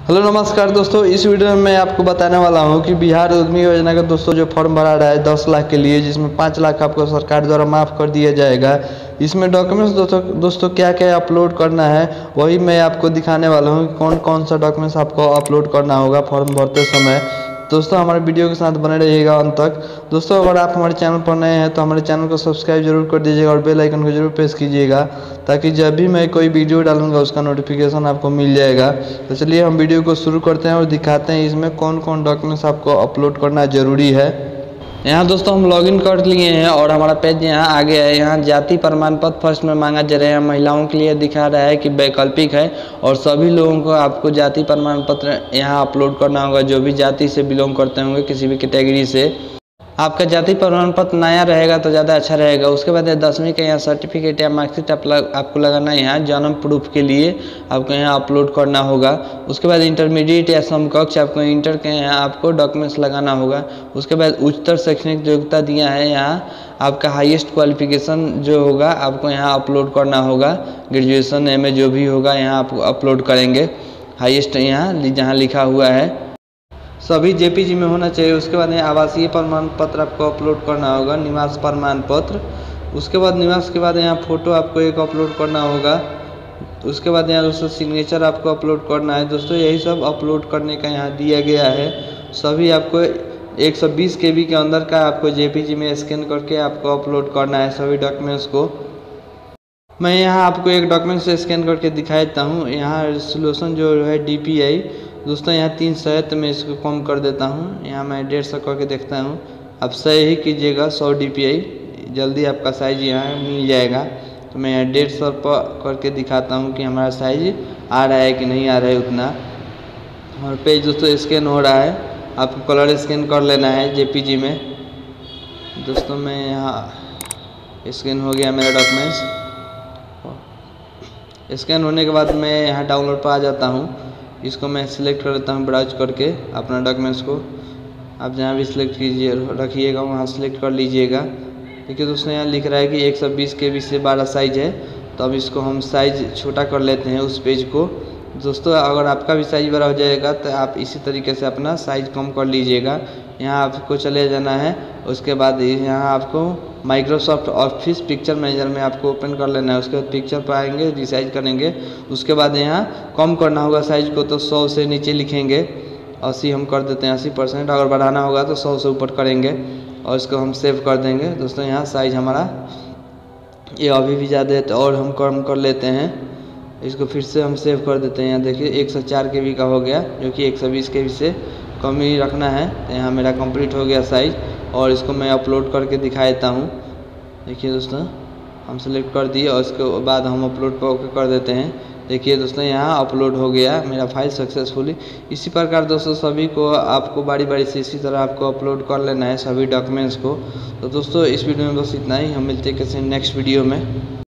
Hello नमस्कार दोस्तों, इस वीडियो में मैं आपको बताने वाला हूं कि बिहार उद्यमी योजना का दोस्तों जो फॉर्म भरा रहा है 10 लाख के लिए, जिसमें 5 लाख आपको सरकार द्वारा माफ़ कर दिया जाएगा। इसमें डॉक्यूमेंट्स दोस्तों क्या क्या अपलोड करना है वही मैं आपको दिखाने वाला हूं कि कौन कौन सा डॉक्यूमेंट्स आपको अपलोड करना होगा फॉर्म भरते समय। दोस्तों हमारे वीडियो के साथ बने रहिएगा अंत तक। दोस्तों अगर आप हमारे चैनल पर नए हैं तो हमारे चैनल को सब्सक्राइब जरूर कर दीजिएगा और बेल आइकन को जरूर प्रेस कीजिएगा, ताकि जब भी मैं कोई वीडियो डालूंगा उसका नोटिफिकेशन आपको मिल जाएगा। तो चलिए हम वीडियो को शुरू करते हैं और दिखाते हैं इसमें कौन कौन डॉक्यूमेंट्स आपको अपलोड करना ज़रूरी है। यहाँ दोस्तों हम लॉगिन कर लिए हैं और हमारा पेज यहाँ आ गया है। यहाँ जाति प्रमाण पत्र फर्स्ट में मांगा जा रहा है। महिलाओं के लिए दिखा रहा है कि वैकल्पिक है और सभी लोगों को आपको जाति प्रमाण पत्र यहाँ अपलोड करना होगा, जो भी जाति से बिलोंग करते होंगे, किसी भी कैटेगरी से। आपका जाति प्रमाण पत्र नया रहेगा तो ज़्यादा अच्छा रहेगा। उसके बाद 10वीं का यहाँ सर्टिफिकेट या मार्कशीट आपको लगाना है। यहाँ जन्म प्रूफ के लिए आपको यहाँ अपलोड करना होगा। उसके बाद इंटरमीडिएट या समकक्ष आपको इंटर के यहाँ आपको डॉक्यूमेंट्स लगाना होगा। उसके बाद उच्चतर शैक्षणिक योग्यता दिया है, यहाँ आपका हाईएस्ट क्वालिफिकेशन जो होगा आपको यहाँ अपलोड करना होगा। ग्रेजुएशन MA जो भी होगा यहाँ आप अपलोड करेंगे। हाईएस्ट यहाँ जहाँ लिखा हुआ है सभी JPG में होना चाहिए। उसके बाद आवासीय प्रमाण पत्र आपको अपलोड करना होगा, निवास प्रमाण पत्र। उसके बाद निवास के बाद यहाँ फ़ोटो आपको एक अपलोड करना होगा। उसके बाद यहाँ दोस्तों सिग्नेचर आपको अपलोड करना है। दोस्तों यही सब अपलोड करने का यहाँ दिया गया है। सभी आपको 120 KB के अंदर का आपको JPG में स्कैन करके आपको अपलोड करना है सभी डॉक्यूमेंट्स को। मैं यहाँ आपको एक डॉक्यूमेंट से स्कैन करके दिखा देता हूँ। यहाँ रेजोल्यूशन जो है DPI दोस्तों यहाँ 300 है, तो मैं इसको कम कर देता हूँ। यहाँ मैं 150 करके देखता हूँ। आप सही ही कीजिएगा, 100 DPI जल्दी आपका साइज यहाँ मिल जाएगा। तो मैं यहाँ 150 पर करके दिखाता हूँ कि हमारा साइज आ रहा है कि नहीं आ रहा है उतना। और पेज दोस्तों स्कैन हो रहा है, आपको कलर स्कैन कर लेना है JPG में। दोस्तों मैं यहाँ स्कैन हो गया मेरा डॉक्यूमेंट्स। स्कैन होने के बाद मैं यहाँ डाउनलोड पर आ जाता हूँ। इसको मैं सिलेक्ट कर लेता हूँ ब्राउज करके अपना डॉक्यूमेंट्स को। आप जहाँ भी सिलेक्ट कीजिए रखिएगा वहाँ सिलेक्ट कर लीजिएगा। देखिए दोस्तों यहाँ लिख रहा है कि 120 KB से 12 साइज है, तो अब इसको हम साइज छोटा कर लेते हैं उस पेज को। दोस्तों अगर आपका भी साइज बड़ा हो जाएगा तो आप इसी तरीके से अपना साइज कम कर लीजिएगा। यहाँ आपको चले जाना है। उसके बाद यहाँ आपको माइक्रोसॉफ्ट ऑफिस पिक्चर मैनेजर में आपको ओपन कर लेना है। उसके बाद पिक्चर पर आएंगे, रिसाइज करेंगे। उसके बाद यहाँ कम करना होगा साइज को, तो 100 से नीचे लिखेंगे। 80 हम कर देते हैं, 80%। अगर बढ़ाना होगा तो 100 से ऊपर करेंगे और इसको हम सेव कर देंगे। दोस्तों यहाँ साइज हमारा ये अभी भी ज़्यादा है तो और हम कम कर लेते हैं। इसको फिर से हम सेव कर देते हैं। यहाँ देखिए 104 KB का हो गया, जो कि 120 KB से कम ही रखना है। तो यहाँ मेरा कंप्लीट हो गया साइज और इसको मैं अपलोड करके दिखा देता हूँ। देखिए दोस्तों हम सेलेक्ट कर दिए और इसके बाद हम अपलोड पर ओके कर देते हैं। देखिए दोस्तों यहाँ अपलोड हो गया मेरा फाइल सक्सेसफुली। इसी प्रकार दोस्तों सभी को आपको बारी बारी से इसी तरह आपको अपलोड कर लेना है सभी डॉक्यूमेंट्स को। तो दोस्तों इस वीडियो में बस इतना ही। हम मिलते हैं किसी नेक्स्ट वीडियो में।